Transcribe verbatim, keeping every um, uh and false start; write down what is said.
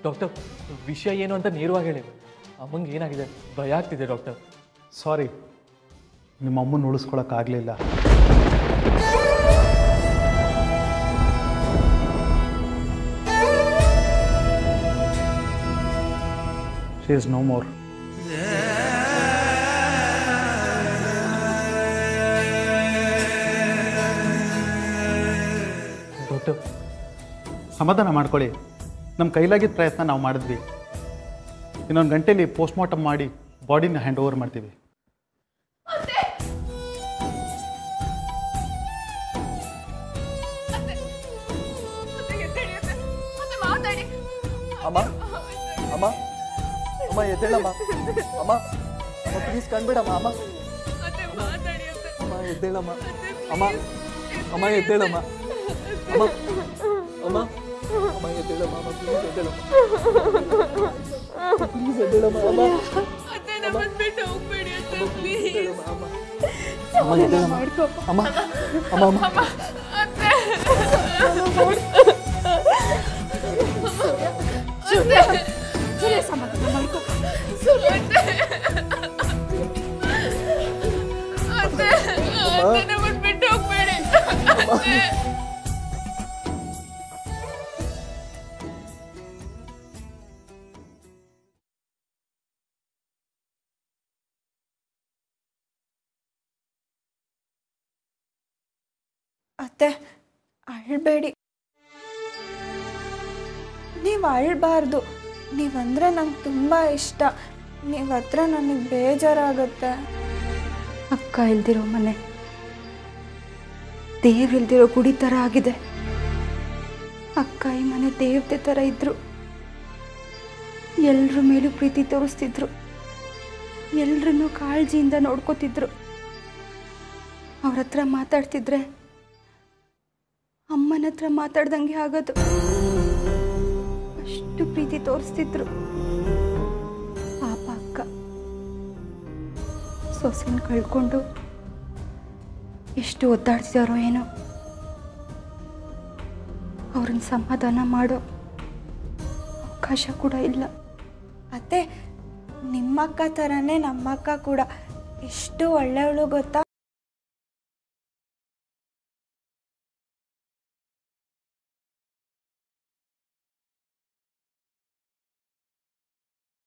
Doctor ವಿಷಯ ಏನು ಅಂತ ನೇರವಾಗಿ ಹೇಳಿ. ಅಮ್ಮಂಗೆ ಏನಾಗಿದೆ? ಭಯ ಆಗ್ತಿದೆ ಡಾಕ್ಟರ್. ಸಾರಿ, ನಿಮ್ಮ ಅಮ್ಮನ ಉಳಿಸ್ಕೊಳಕ್ಕಾಗಲಿಲ್ಲ. She is no more. Doctor ಸಮಾಧಾನ ಮಾಡ್ಕೊಳ್ಳಿ. ನಮ್ಮ ಕೈಲಾಗಿದ್ದ ಪ್ರಯತ್ನ ನಾವು ಮಾಡಿದ್ವಿ. ಇನ್ನೊಂದು ಗಂಟೆಯಲ್ಲಿ ಪೋಸ್ಟ್ಮಾರ್ಟಮ್ ಮಾಡಿ ಬಾಡಿನ ಹ್ಯಾಂಡ್ ಓವರ್ ಮಾಡ್ತೀವಿ. ಅಮ್ಮ ಅಮ್ಮ ಅಮ್ಮ ಎದ್ದೇಳಮ್ಮ. ಅಮ್ಮ ಅಮ್ಮ ಪ್ಲೀಸ್ ಕಣ್ಬಿಡಮ್ಮ. ಅಮ್ಮ ಅಮ್ಮ ಎದ್ದೇಳಮ್ಮ. ಅಮ್ಮ ಅಮ್ಮ ಎದ್ದೇಳಮ್ಮ. ಅಮ್ಮ ಅಮ್ಮ ಅಮ್ಮ ಎದ್ದೇಳಮ್ಮ. ಅಮ್ಮ ಪ್ಲೀಸ್ ಎದ್ದೇಳಮ್ಮ. ಪ್ಲೀಸ್ ಎದ್ದೇಳಮ್ಮ. ಅಮ್ಮ ಅಮ್ಮ ಎದ್ದೇಳಮ್ಮ. ಅಮ್ಮ ಅಮ್ಮ ಅಮ್ಮ ಸಮಾಧಾನ ಮಾಡ್ಕೊ. ಬಿಟ್ಟು ಹೋಗ್ಬೇಡಿ. ಅತ್ತೆ ಅಳ್ಬೇಡಿ. ನೀವು ಅಳ್ಬಾರ್ದು. ನೀವಂದರೆ ನಂಗೆ ತುಂಬ ಇಷ್ಟ. ನೀವು ಹತ್ರ ನನಗೆ ಬೇಜಾರಾಗುತ್ತೆ. ಅಕ್ಕ ಇಲ್ದಿರೋ ಮನೆ ದೇವ್ರಿಲ್ದಿರೋ ಗುಡಿ ಥರ ಆಗಿದೆ. ಅಕ್ಕ ಈ ಮನೆ ದೇವತೆ ಥರ ಇದ್ರು. ಎಲ್ರ ಮೇಲೂ ಪ್ರೀತಿ ತೋರಿಸ್ತಿದ್ರು. ಎಲ್ರನ್ನೂ ಕಾಳಜಿಯಿಂದ ನೋಡ್ಕೋತಿದ್ರು. ಅವ್ರ ಹತ್ರ ಮಾತಾಡ್ತಿದ್ರೆ ಅಮ್ಮನ ಹತ್ರ ಮಾತಾಡ್ದಂಗೆ ಆಗೋದು. ಅಷ್ಟು ಪ್ರೀತಿ ತೋರಿಸ್ತಿದ್ರು. ಪಾಪ ಅಕ್ಕ ಸೊಸೆನ ಕಳ್ಕೊಂಡು ಎಷ್ಟು ಒದ್ದಾಡ್ತಿದಾರೋ ಏನೋ. ಅವ್ರನ್ನ ಸಮಾಧಾನ ಮಾಡೋ ಅವಕಾಶ ಕೂಡ ಇಲ್ಲ. ಅತ್ತೆ ನಿಮ್ಮಕ್ಕ ಥರನೇ ನಮ್ಮಕ್ಕ ಕೂಡ ಎಷ್ಟು ಒಳ್ಳೆಯವಳು ಗೊತ್ತಾ.